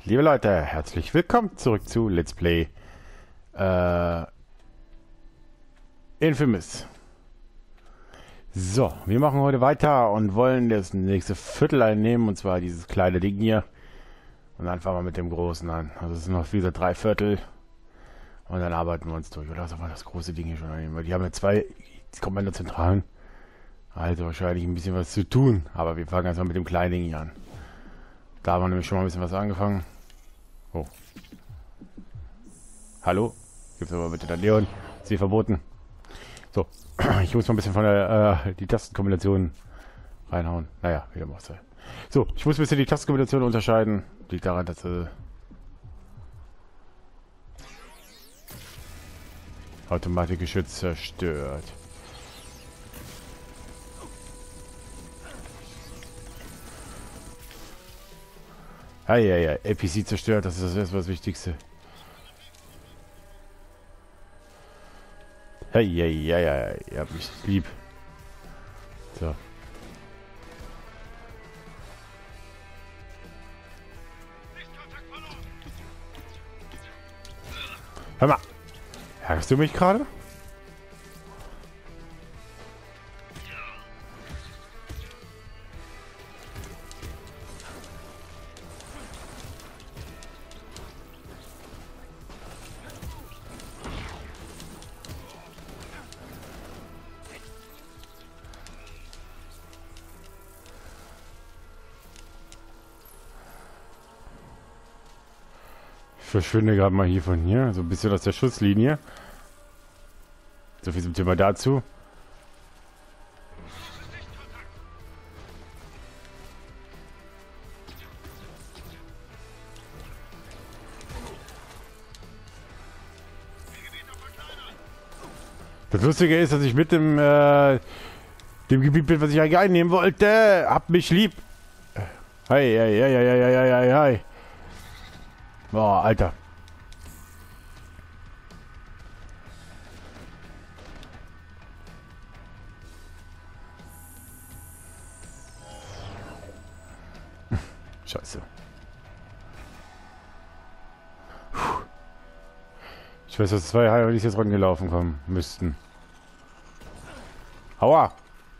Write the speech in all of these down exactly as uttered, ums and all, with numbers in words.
Liebe Leute, herzlich willkommen zurück zu Let's Play äh, Infamous. So, wir machen heute weiter und wollen das nächste Viertel einnehmen, und zwar dieses kleine Ding hier. Und dann fangen wir mit dem Großen an. Also es sind noch wieder drei Viertel. Und dann arbeiten wir uns durch. Oder sollen wir das große Ding hier schon einnehmen? Weil die haben ja zwei Kommandozentralen. Also wahrscheinlich ein bisschen was zu tun. Aber wir fangen erstmal mit dem kleinen Ding hier an. Da haben wir nämlich schon mal ein bisschen was angefangen. Oh. Hallo? Gibt's aber bitte dann Leon. Ist hier verboten. So. Ich muss mal ein bisschen von der, äh, die Tastenkombination reinhauen. Naja, wie dem auch sei. So, ich muss ein bisschen die Tastenkombination unterscheiden. Liegt daran, dass äh, Automatikgeschütz zerstört. Eieiei, A P C zerstört, das ist das erstmal das Wichtigste. Eieiei, ihr habt mich lieb. So. Hör mal, ärgerst du mich gerade? Ich verschwinde gerade mal hier von hier, so ein bisschen aus der Schusslinie. So viel zum Thema dazu. Das Lustige ist, dass ich mit dem, äh, dem Gebiet bin, was ich eigentlich einnehmen wollte. Hab mich lieb. Hey, hey, hey, hey, hey, hey, hey, hey. Boah, Alter. Scheiße. Ich weiß, dass zwei Heilige jetzt rangelaufen kommen müssten. Aua!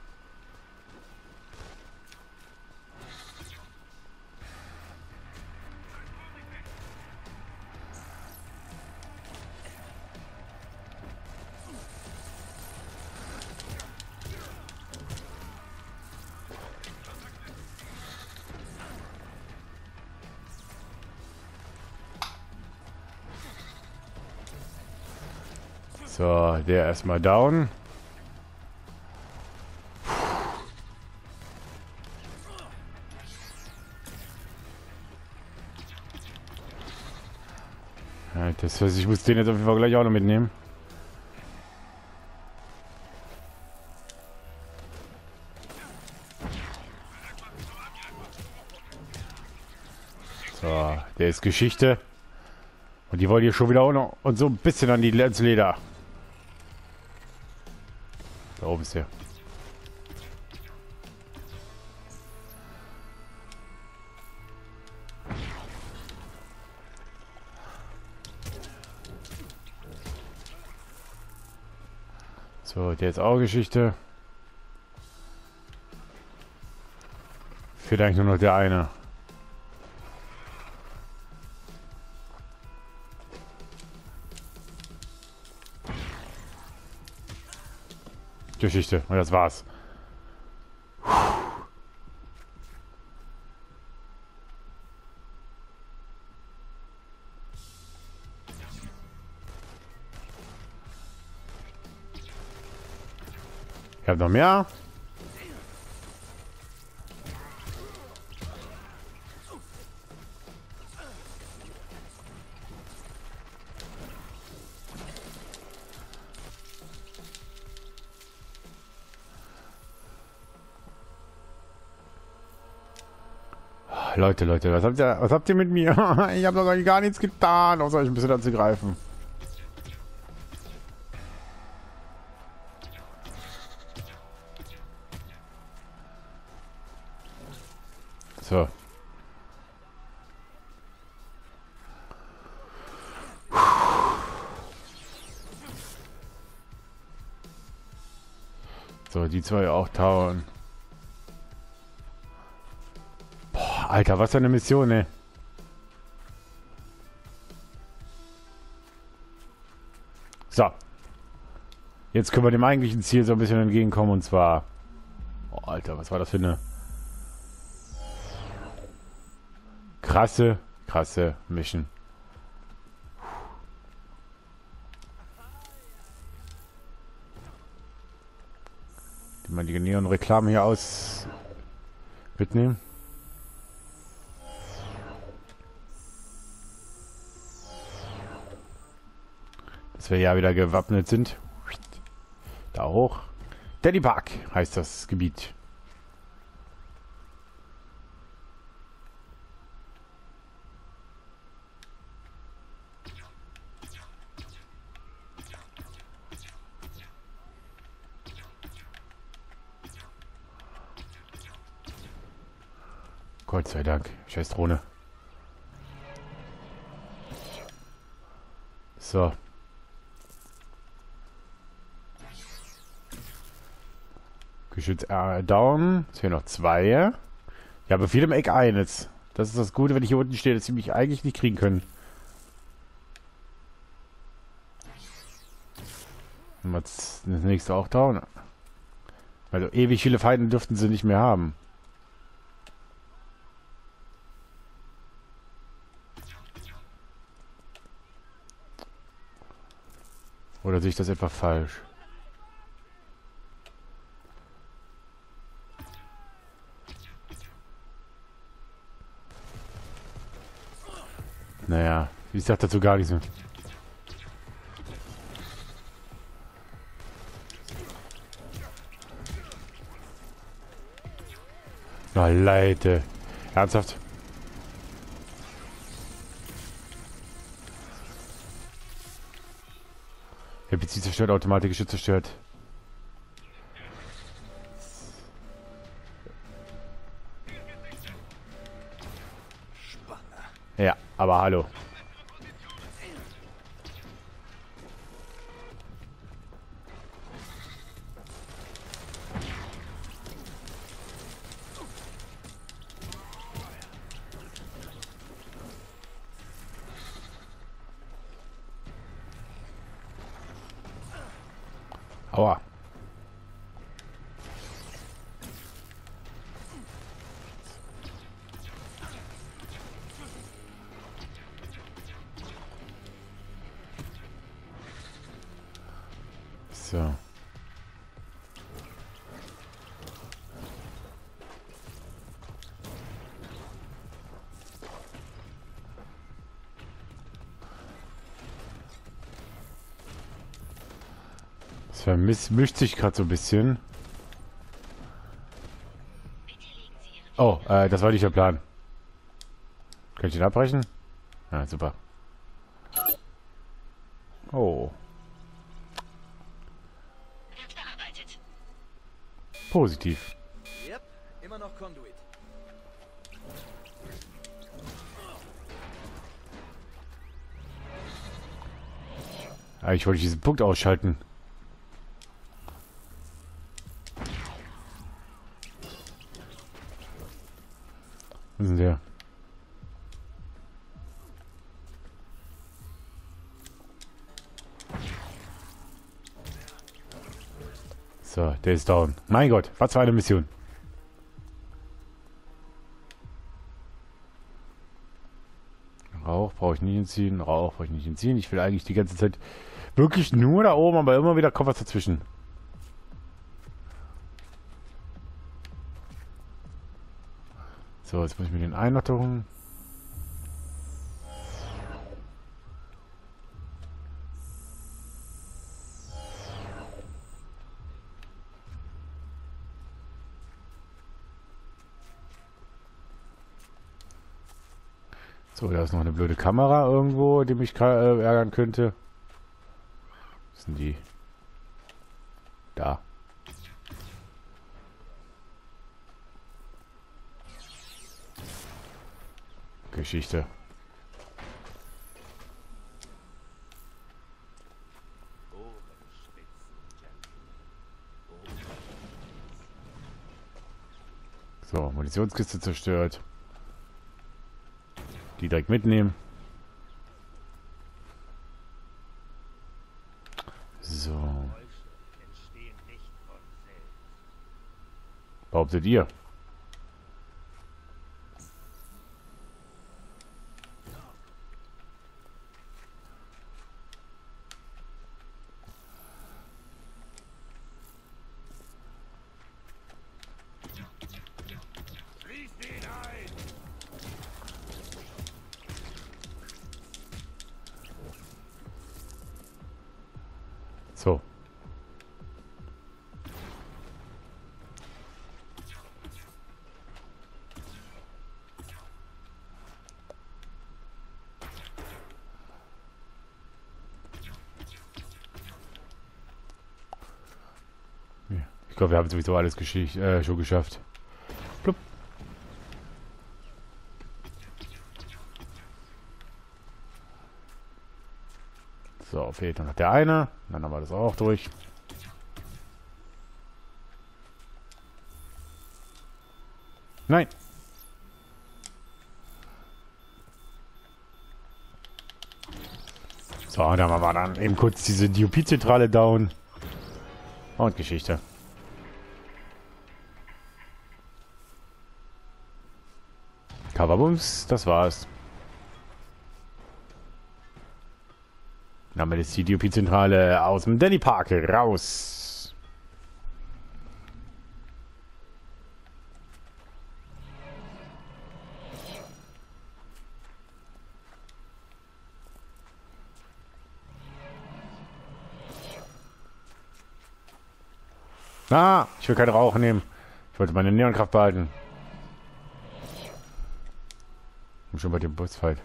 So, der erstmal down. Ja, das heißt, ich muss den jetzt auf jeden Fall gleich auch noch mitnehmen. So, der ist Geschichte. Und die wollen hier schon wieder auch noch und so ein bisschen an die ins Leder. Da oben ist der. So, der ist auch Geschichte. Fehlt eigentlich nur noch der eine. Geschichte. Und das war's. Ich habe noch mehr. Leute, Leute, was habt ihr, was habt ihr mit mir? Ich habe doch gar nichts getan, außer euch ein bisschen anzugreifen. So. So, die zwei auch tauen. Boah, Alter, was für eine Mission, ne? So. Jetzt können wir dem eigentlichen Ziel so ein bisschen entgegenkommen und zwar... Oh, Alter, was war das für eine... Krasse, krasse Mission. Die man die Neon-Reklame hier aus mitnehmen. Dass wir ja wieder gewappnet sind. Da hoch. Daddy Park heißt das Gebiet. Gott sei Dank. Scheiß Drohne. So. Geschütz äh, down. Jetzt hier noch zwei. Ja, aber viel im Eck eines. Das ist das Gute, wenn ich hier unten stehe, dass sie mich eigentlich nicht kriegen können. Und jetzt das nächste auch down. Weil ewig viele Feinde dürften sie nicht mehr haben. Oder sehe ich das etwa falsch? Naja, ich sag dazu gar nichts mehr. Na, Leute. Ernsthaft? Der P C zerstört, Automatikgeschütz zerstört. Ja, aber hallo. Aua. So. Das vermischt sich gerade so ein bisschen. Oh, äh, das war nicht der Plan. Kann ich den abbrechen? Ja, super. Oh. Positiv. Yep, immer noch Conduit. Ah, ich wollte diesen Punkt ausschalten. Wo ist denn der? So, der ist down. Mein Gott, was für eine Mission. Rauch brauche ich nicht entziehen. Rauch brauche ich nicht entziehen. Ich will eigentlich die ganze Zeit wirklich nur da oben, aber immer wieder kommt was dazwischen. So, jetzt muss ich mir den einen noch holen. So, da ist noch eine blöde Kamera irgendwo, die mich äh, ärgern könnte. Was sind die? Da. Geschichte. So, Munitionskiste zerstört. Die direkt mitnehmen. So. Behauptet ihr? So. Ich glaube, wir haben sowieso alles Geschicht, äh, schon geschafft. Plupp. So, fehlt nur noch der eine. Dann haben wir das auch durch. Nein. So, dann haben wir dann eben kurz diese D O P-Zentrale down. Und Geschichte. Coverbums, das war's. Dann haben wir jetzt die D O P-Zentrale aus dem Danny Park raus. Ah, ich will keinen Rauch nehmen. Ich wollte meine Neonkraft behalten. Und schon bei dem Bossfight.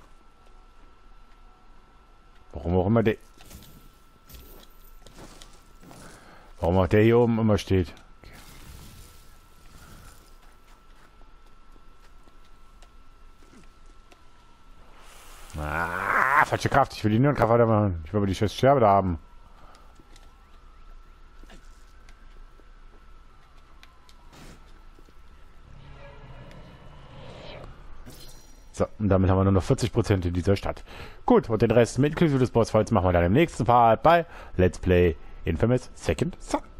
Warum auch immer der... Warum auch der hier oben immer steht. Okay. Ah, falsche Kraft. Ich will die Neonkraft weitermachen. Ich will aber die scheiß Scherbe da haben. So, und damit haben wir nur noch vierzig Prozent in dieser Stadt. Gut, und den Rest mit inklusive des Bossfights machen wir dann im nächsten Part bei Let's Play Infamous Second Son.